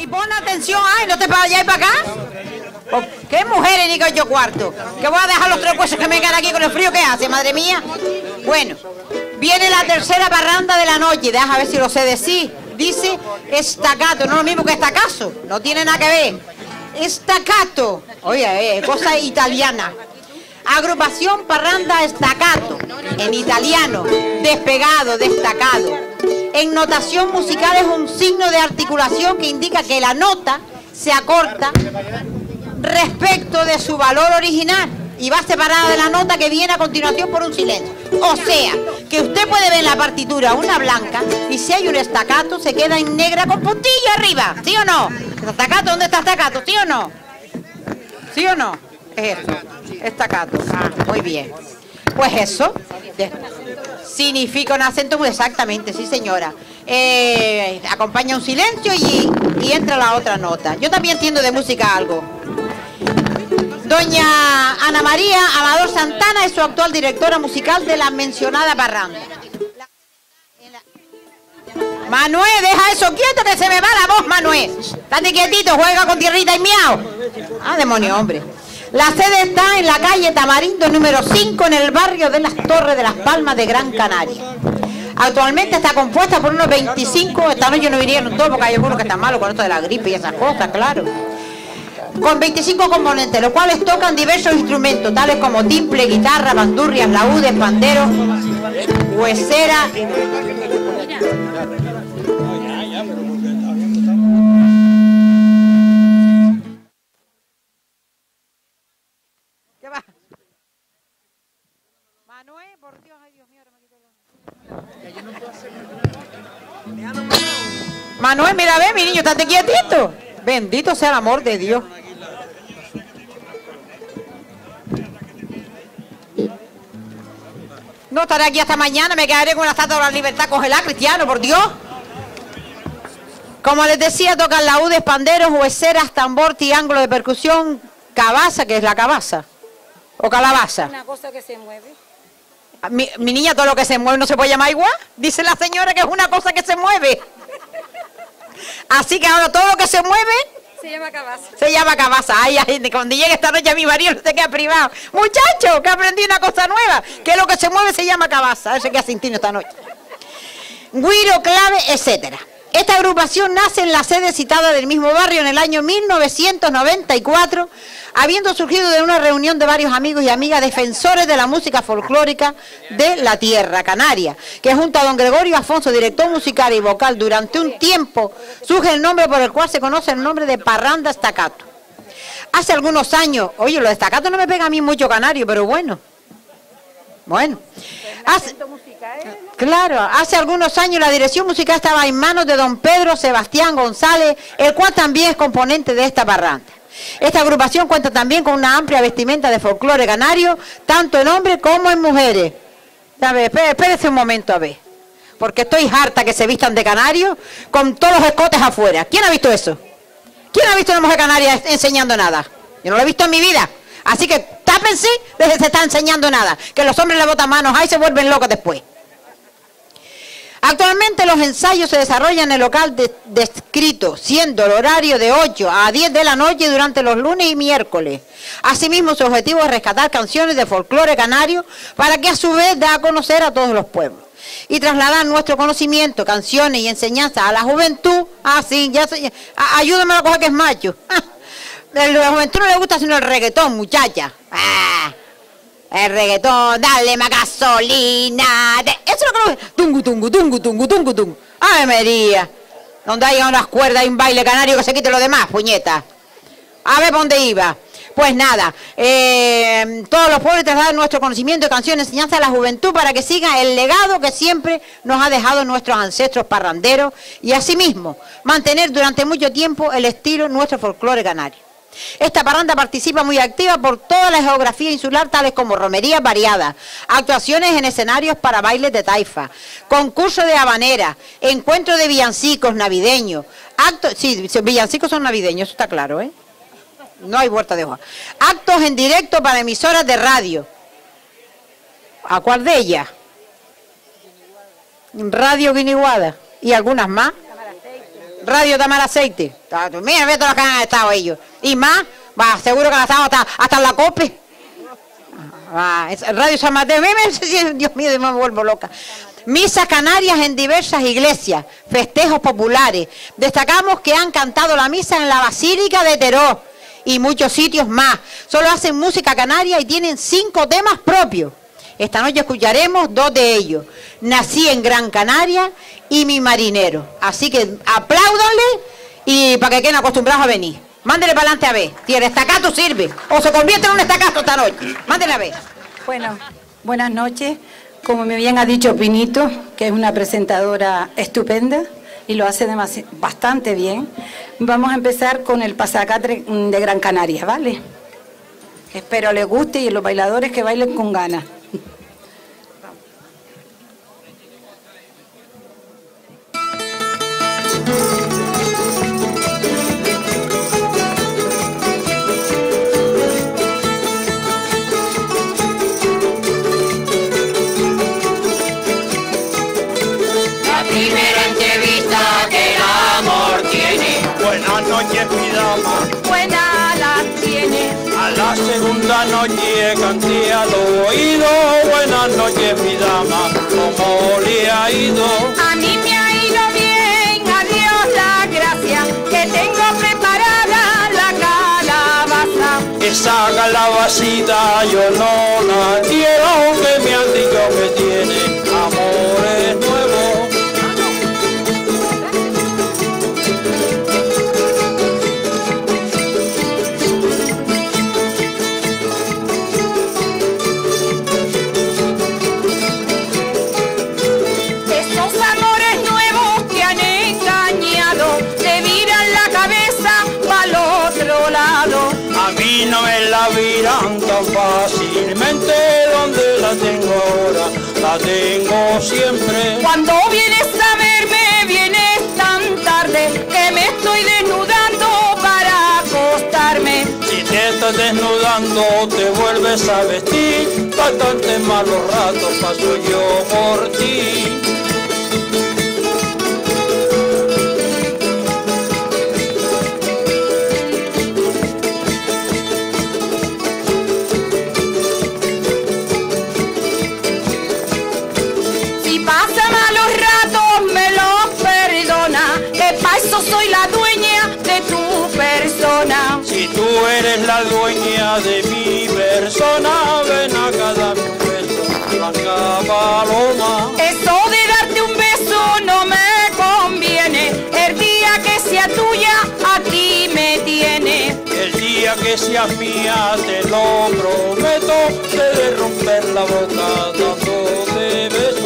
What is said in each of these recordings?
pon atención, ay, no te para allá y para acá. Oh, ¿qué mujeres ni que yo cuarto? Que voy a dejar los tres huesos que me quedan aquí con el frío que hace, madre mía. Bueno, viene la tercera parranda de la noche, deja ver si lo sé decir. Dice estacato, no es lo mismo que estacazo, no tiene nada que ver. Estacato, oye, cosa italiana. Agrupación parranda estacato, en italiano, despegado, destacado. En notación musical es un signo de articulación que indica que la nota se acorta respecto de su valor original y va separada de la nota que viene a continuación por un silencio. O sea, que usted puede ver en la partitura una blanca y si hay un estacato se queda en negra con puntilla arriba, ¿sí o no? ¿Estacato? ¿Dónde está estacato? ¿Sí o no? ¿Sí o no? Es eso, estacato. Ah, muy bien. Pues eso significa un acento muy exactamente, sí señora. Acompaña un silencio y entra la otra nota. Yo también entiendo de música algo. Doña Ana María Amador Santana es su actual directora musical de la mencionada parranda. Manuel, deja eso quieto que se me va la voz, Manuel. Estate quietito, juega con tierrita y miau. Ah, demonio, hombre. La sede está en la calle Tamarindo número 5 en el barrio de las Torres de las Palmas de Gran Canaria. Actualmente está compuesta por unos 25, esta noche no vinieron todos porque hay algunos que están malos con esto de la gripe y esas cosas, claro. Con 25 componentes, los cuales tocan diversos instrumentos, tales como timple, guitarra, bandurrias, laúdes, panderos, huesera. ¿Qué va? Manuel, por Dios, ay Dios mío, ahora me quito el... Manuel, mira, ve, mi niño, estate quietito. Bendito sea el amor de Dios. No estaré aquí hasta mañana, me quedaré con la estatua de la libertad congelada, cristiano, por Dios. Como les decía, tocan laúdes, panderos, hueseras, tambor, triángulo de percusión, cabaza, que es la cabaza, o calabaza. Una cosa que se mueve. Mi niña, todo lo que se mueve no se puede llamar igual. Dice la señora que es una cosa que se mueve. Así que ahora todo lo que se mueve se llama cabaza. Se llama cabaza. Ay, ay, cuando llegue esta noche a mi marido no se queda privado. Muchacho, que aprendí una cosa nueva, que lo que se mueve se llama cabaza. Eso queda sin tino esta noche. Guiro, clave, etcétera. Esta agrupación nace en la sede citada del mismo barrio en el año 1994, habiendo surgido de una reunión de varios amigos y amigas defensores de la música folclórica de la tierra canaria, que junto a don Gregorio Afonso, director musical y vocal, durante un tiempo surge el nombre por el cual se conoce el nombre de parranda estacato. Hace algunos años, oye, los estacatos no me pega a mí mucho canario, pero bueno. Claro, hace algunos años la dirección musical estaba en manos de don Pedro Sebastián González, el cual también es componente de esta parranda. Esta agrupación cuenta también con una amplia vestimenta de folclore canario, tanto en hombres como en mujeres. A ver, espérese un momento a ver, porque estoy harta que se vistan de canario con todos los escotes afuera. ¿Quién ha visto eso? ¿Quién ha visto una mujer canaria enseñando nada? Yo no lo he visto en mi vida. Así que tápense desde que se está enseñando nada, que los hombres le botan manos, ahí se vuelven locos después. Actualmente los ensayos se desarrollan en el local descrito, siendo el horario de 8 a 10 de la noche durante los lunes y miércoles. Asimismo, su objetivo es rescatar canciones de folclore canario para que a su vez dé a conocer a todos los pueblos y trasladar nuestro conocimiento, canciones y enseñanzas a la juventud. Sí, ayúdame a coger que es macho. A la juventud no le gusta sino el reggaetón, muchacha. El reggaetón, dale más gasolina. Eso es lo que tungu, tungu, tungu, tungu, tungu, tungu. Ay, María. Donde hay unas cuerdas y un baile canario que se quite lo demás, puñeta. A ver, ¿por dónde iba? Pues nada, todos los pueblos trasladan nuestro conocimiento de canciones, enseñanza a la juventud para que siga el legado que siempre nos ha dejado nuestros ancestros parranderos y asimismo mantener durante mucho tiempo el estilo nuestro folclore canario. Esta parranda participa muy activa por toda la geografía insular, tales como romerías variadas, actuaciones en escenarios para bailes de taifa, concursos de habanera, encuentros de villancicos navideños, actos, sí, villancicos son navideños, eso está claro, ¿eh? No hay vuelta de hoja. Actos en directo para emisoras de radio. ¿A cuál de ellas? Radio Guiniguada. ¿Y algunas más? Radio Tamar Aceite. Mira, ve todas las que han estado ellos. Y más, va, seguro que han estado hasta en la COPE. Radio San Mateo. Dios mío, me vuelvo loca. Misas canarias en diversas iglesias, festejos populares. Destacamos que han cantado la misa en la Basílica de Teró y muchos sitios más. Solo hacen música canaria y tienen 5 temas propios. Esta noche escucharemos 2 de ellos. Nací en Gran Canaria y Mi Marinero. Así que apláudanle y para que queden acostumbrados a venir. Mándele para adelante a ver. Si el estacato sirve o se convierte en un estacato esta noche. Mándele a ver. Bueno, buenas noches. Como me bien ha dicho Pinito, que es una presentadora estupenda y lo hace bastante bien, vamos a empezar con el Pasacatre de Gran Canaria, ¿vale? Espero les guste y los bailadores que bailen con ganas. Buenas noches, mi dama. Buena la tiene. A la segunda noche canté al oído. Buenas noches, mi dama. ¿Cómo le ha ido? A mí me ha ido bien, adiós la gracia, que tengo preparada la calabaza. Esa calabacita yo no la quiero, que me han dicho que tiene amores nuevos. No me la viran tan fácilmente, donde la tengo ahora, la tengo siempre. Cuando vienes a verme, vienes tan tarde, que me estoy desnudando para acostarme. Si te estás desnudando, te vuelves a vestir, bastante malos ratos paso yo por ti. Soy la dueña de tu persona. Si tú eres la dueña de mi persona, ven acá, dame un beso, blanca paloma. Eso de darte un beso no me conviene. El día que sea tuya, aquí me tiene. El día que seas mía, te lo prometo, te de romper la boca dándote besos.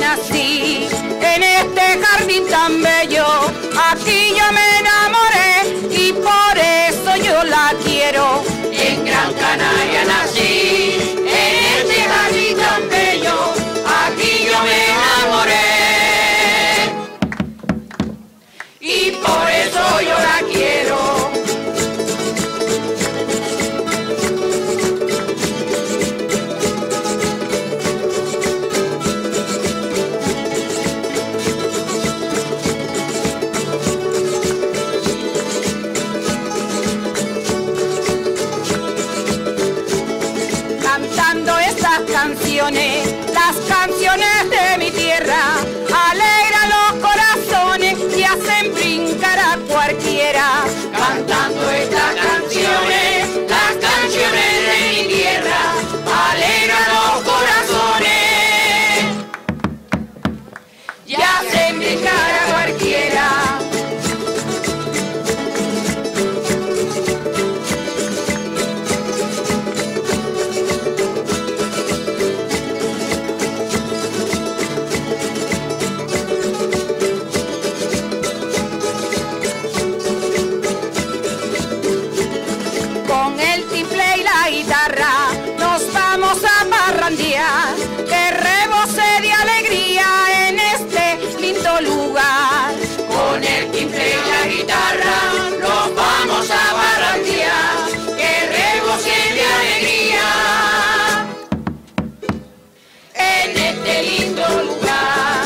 nací, en este jardín tan bello, aquí yo me enamoré y por eso yo la quiero. En Gran Canaria nací, en este jardín tan bello, aquí yo me enamoré y por eso yo la quiero. Cantando estas canciones, las canciones de mi tierra, alegran los corazones y hacen brincar a cualquiera. Cantando estas canciones, las canciones de mi tierra, alegran los corazones y hacen brincar a cualquiera. Con el timple y la guitarra nos vamos a parrandear, que rebose de alegría en este lindo lugar. Con el timbre y la guitarra nos vamos a parrandear, que rebose de alegría en este lindo lugar.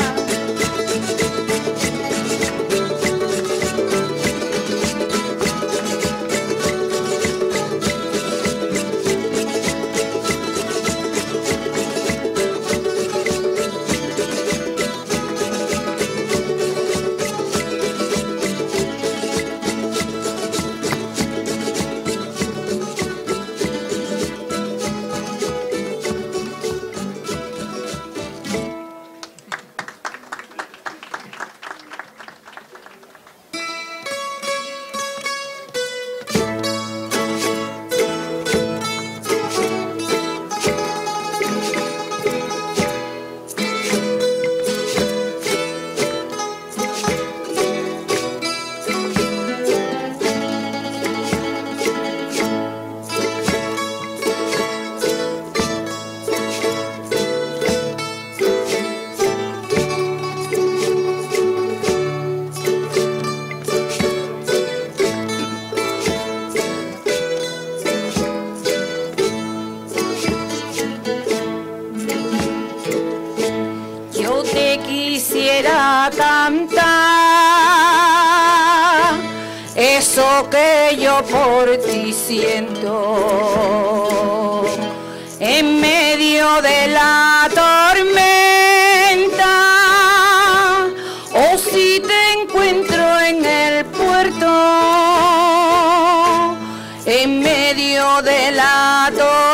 Yo te quisiera cantar eso que yo por ti siento en medio de la tormenta, o si te encuentro en el puerto en medio de la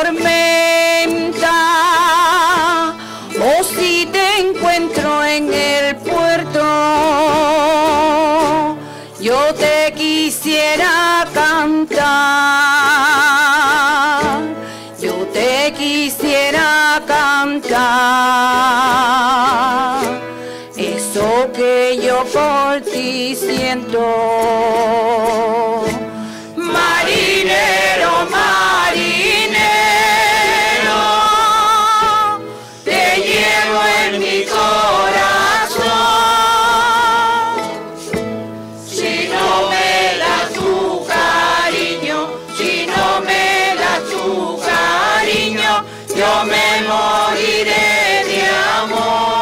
tormenta, o si te encuentro en el puerto, yo te quisiera cantar, yo te quisiera cantar eso que yo por ti siento. Marinero, marinero, te llevo en mi corazón. Si no me das tu cariño, si no me das tu cariño, yo me moriré de amor.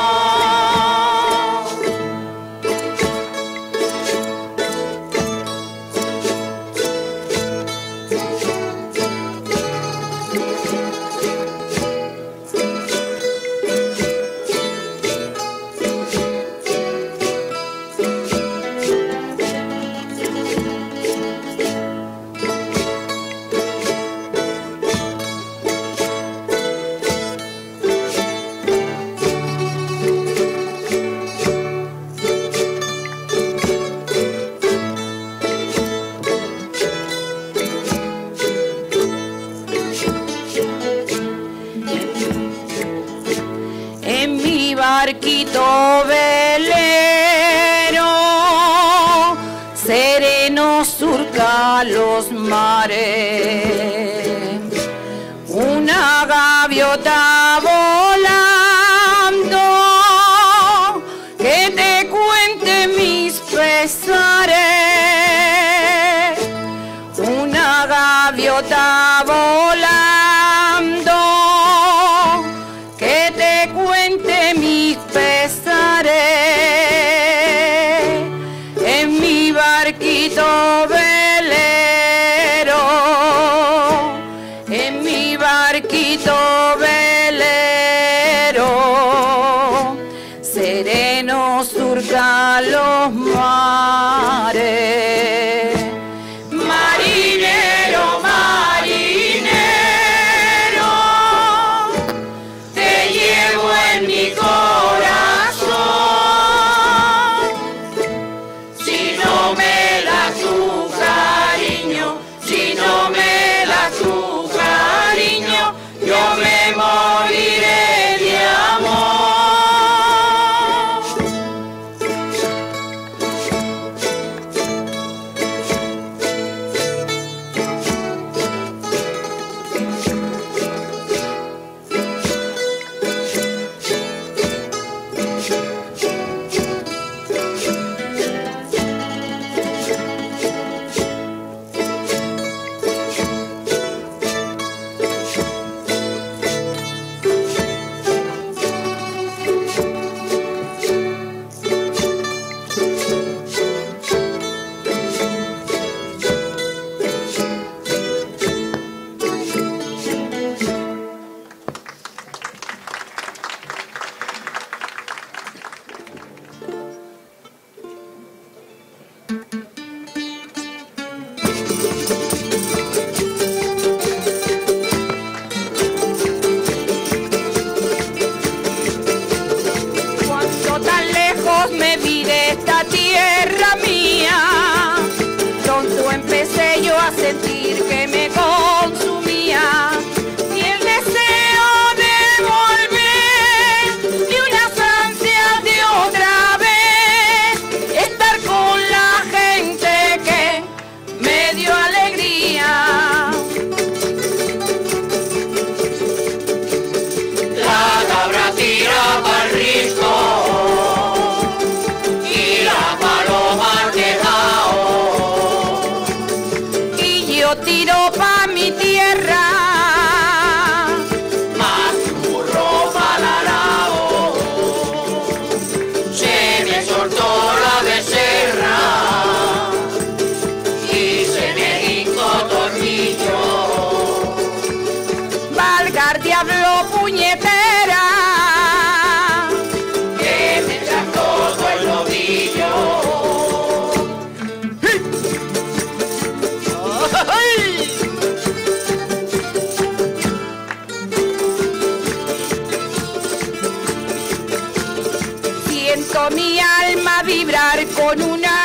barquito velero sereno surca los mares. Una gaviota volando que te cuente mis pesares. Una gaviota volando que te cuente mis pesares. En mi barquito velero, en mi barquito velero, sereno surca los mares. Marinero, marinero, te llevo en mi corazón. Si no me das tu cariño, si no me das tu cariño, yo me moriré de amor. Cuando tan lejos me vi de esta tierra mía, pronto empecé yo a sentir que me consumía y el deseo de volver, y unas ansias de otra vez estar con la gente que me dio alegría. La cabra tira pa'l risco y la paloma tejao. Y yo tiro pa' mi tierra, Más burro pa'l arao. Se me soltó la becerra y se me hincó tornillo. valga el diablo puñetera, Que me trancó todo el novillo. siento mi alma vibrar con una